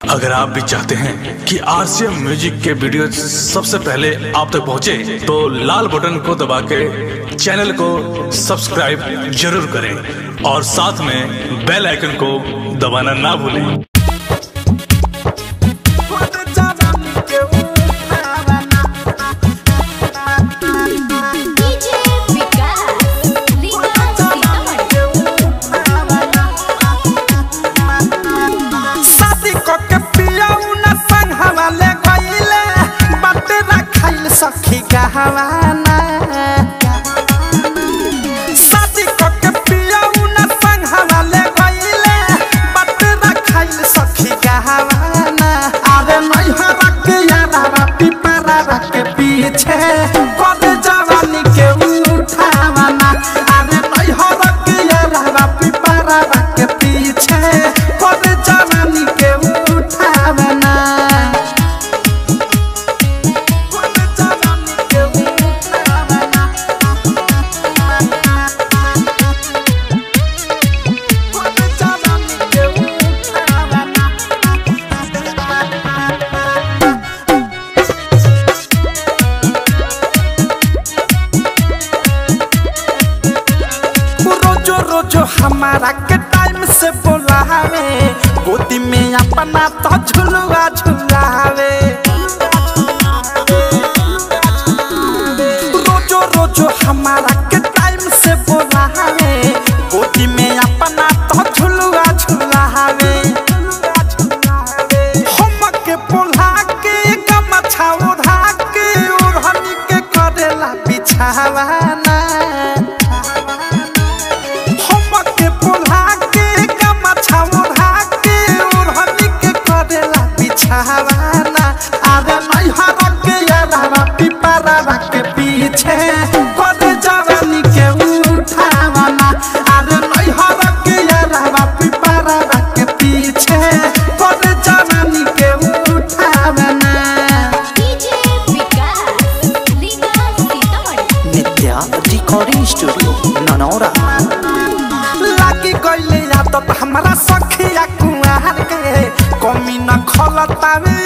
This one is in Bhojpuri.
अगर आप भी चाहते हैं कि आरसीएम म्यूजिक के वीडियो सबसे पहले आप तक पहुंचे, तो लाल बटन को दबा के चैनल को सब्सक्राइब जरूर करें और साथ में बेल आइकन को दबाना ना भूलें। सखी कहवाना शादी करके पियाऊ न संग हवाले गइले बटरा खाइल सखी कहवाना। अरे नैहरा के यारा पिपरा के पीछे कर जवानी के उठावाना। अरे नैहरा के यारा पिपरा के पीछे कर जवानी के उठावाना। रोजो हमारा के टाइम से बोलावे, गोदी में अपना तो झुलवा झुलावे। रोजो हमारा के टाइम से बोलावे, गोदी में अपना तो झुलवा झुलावे। हम के बोला के गमछा ओढ़ा के ओढ़नी के करेला बिछावाना। अरे नैहरा के यारा पिपरा के पीछे कर जवानी के उठावाना। अरे नैहरा के यारा पिपरा के पीछे कर जवानी के उठावाना। Nitya recording studio Nanaura. लागी गइले आदत हमरा सखिया कुआर के, कमी न खलतावे